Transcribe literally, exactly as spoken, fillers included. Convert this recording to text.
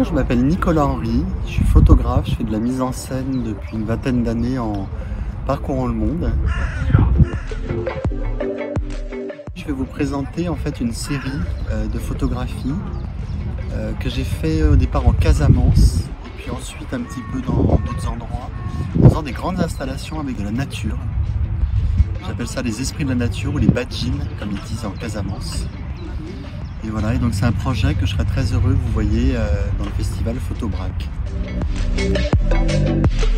Bonjour, je m'appelle Nicolas Henry, je suis photographe, je fais de la mise en scène depuis une vingtaine d'années en parcourant le monde. Je vais vous présenter en fait une série euh, de photographies euh, que j'ai fait au départ en Casamance et puis ensuite un petit peu dans d'autres endroits, en faisant des grandes installations avec de la nature. J'appelle ça les esprits de la nature ou les badjins comme ils disent en Casamance. Et voilà, et donc c'est un projet que je serais très heureux que vous voyez euh, dans le festival Photobrac.